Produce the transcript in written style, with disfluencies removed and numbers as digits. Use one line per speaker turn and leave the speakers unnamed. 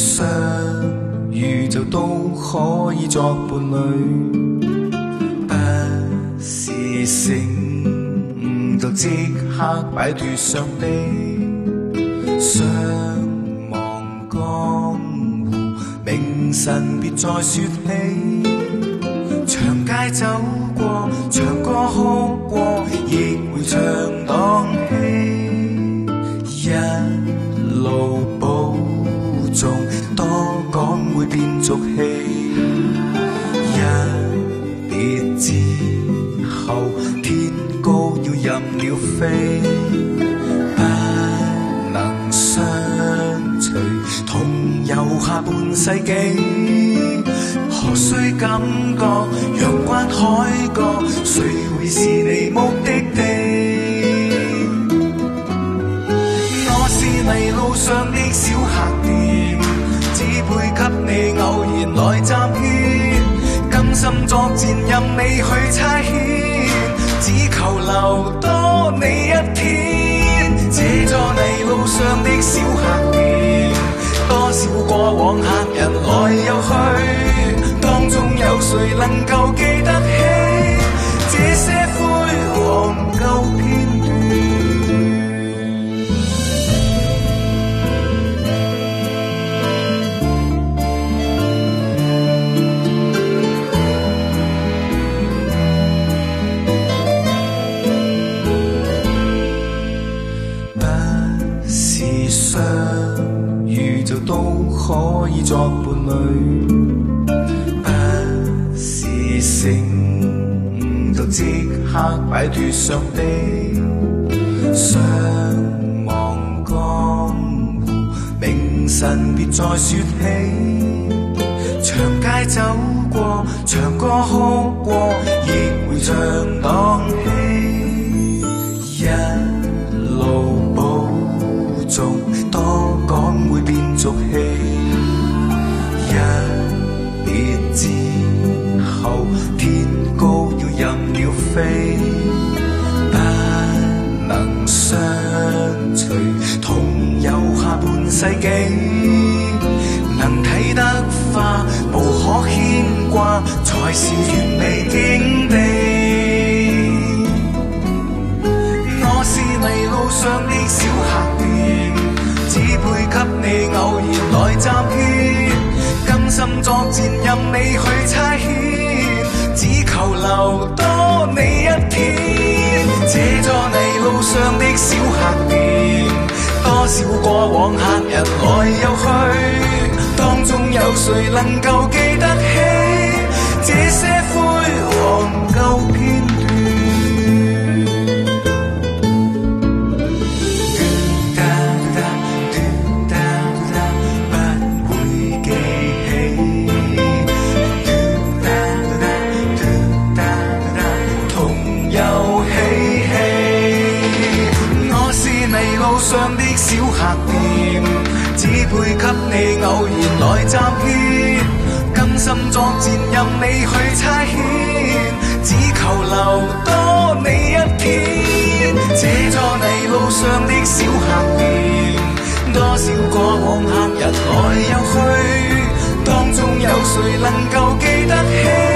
相遇就都可以作伴侶，不是醒悟就即刻擺脫傷悲，相忘江湖，明晨別再說起，長街走過，長歌哭過，亦會唱蕩氣，一路保重，多講會變俗氣，一別之後，天高要任鳥飛，不能相隨，同遊下半世紀，何須感覺陽關海角，誰會是你目的地？我是泥路上的小客店，只配給你偶然來暫歇，甘心作戰任你去差遣，只求留多你一天。這座泥路上的小客店，多少過往客人來又去，當中有誰能夠記得起這些輝煌舊片段？不是相遇就都可以作伴侶，不是醒悟就即刻擺脫傷悲，相忘江湖，明晨別再說起，長街走過，長歌哭過，亦會唱蕩氣，一路保重，多講會變俗氣，一別之後，天高要任鳥飛，不能相隨，同遊下半世紀，能睇得化，無可牽掛，才是完美境地。我是泥路上的小客店，只配給你偶然來暫歇，甘心作戰任你去差遣，只求留多你一天。這座泥路上的小客店，多少過往客人來又去，當中有誰能夠記得起這些輝煌舊片段？上的小客店，只配給你偶然來暫歇，甘心作戰任你去差遣，只求留多你一天。這座泥路上的小客店，多少過往客人來又去，當中有誰能夠記得起